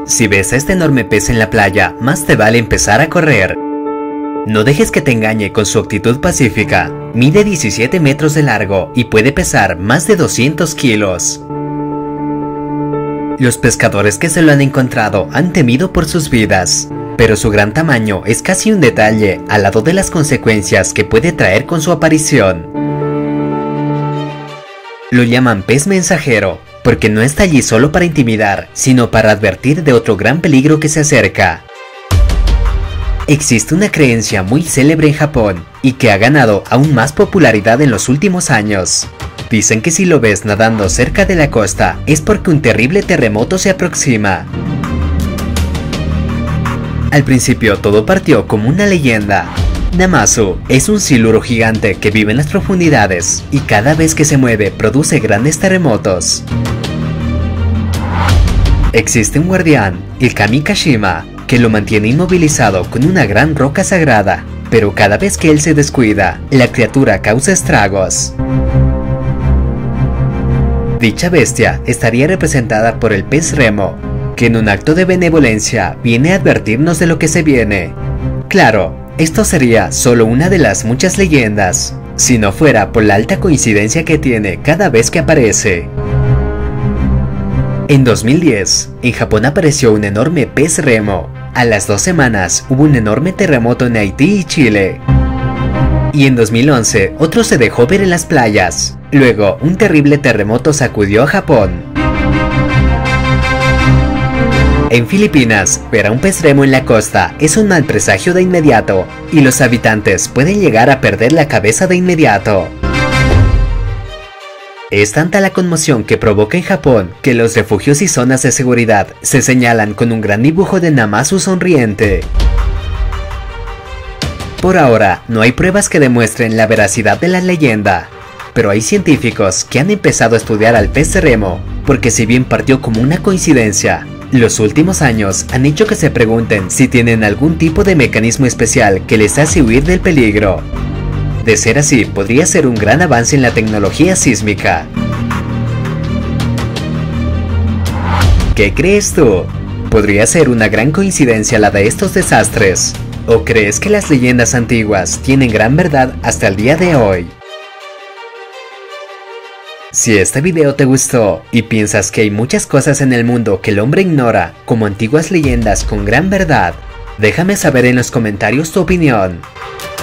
Si ves a este enorme pez en la playa, más te vale empezar a correr. No dejes que te engañe con su actitud pacífica. Mide 17 metros de largo y puede pesar más de 200 kilos. Los pescadores que se lo han encontrado han temido por sus vidas, pero su gran tamaño es casi un detalle al lado de las consecuencias que puede traer con su aparición. Lo llaman pez mensajero, porque no está allí solo para intimidar, sino para advertir de otro gran peligro que se acerca. Existe una creencia muy célebre en Japón y que ha ganado aún más popularidad en los últimos años. Dicen que si lo ves nadando cerca de la costa es porque un terrible terremoto se aproxima. Al principio todo partió como una leyenda. Namazu es un siluro gigante que vive en las profundidades y cada vez que se mueve produce grandes terremotos. Existe un guardián, el Kami-Kashima, que lo mantiene inmovilizado con una gran roca sagrada, pero cada vez que él se descuida, la criatura causa estragos. Dicha bestia estaría representada por el pez remo, que en un acto de benevolencia viene a advertirnos de lo que se viene. Claro, esto sería solo una de las muchas leyendas, si no fuera por la alta coincidencia que tiene cada vez que aparece. En 2010, en Japón apareció un enorme pez remo. A las 2 semanas hubo un enorme terremoto en Haití y Chile. Y en 2011 otro se dejó ver en las playas. Luego, un terrible terremoto sacudió a Japón. En Filipinas, ver a un pez remo en la costa es un mal presagio de inmediato, y los habitantes pueden llegar a perder la cabeza de inmediato. Es tanta la conmoción que provoca en Japón que los refugios y zonas de seguridad se señalan con un gran dibujo de Namazu sonriente. Por ahora, no hay pruebas que demuestren la veracidad de la leyenda, pero hay científicos que han empezado a estudiar al pez remo, porque si bien partió como una coincidencia, los últimos años han hecho que se pregunten si tienen algún tipo de mecanismo especial que les hace huir del peligro. De ser así, podría ser un gran avance en la tecnología sísmica. ¿Qué crees tú? ¿Podría ser una gran coincidencia la de estos desastres? ¿O crees que las leyendas antiguas tienen gran verdad hasta el día de hoy? Si este video te gustó y piensas que hay muchas cosas en el mundo que el hombre ignora, como antiguas leyendas con gran verdad, déjame saber en los comentarios tu opinión.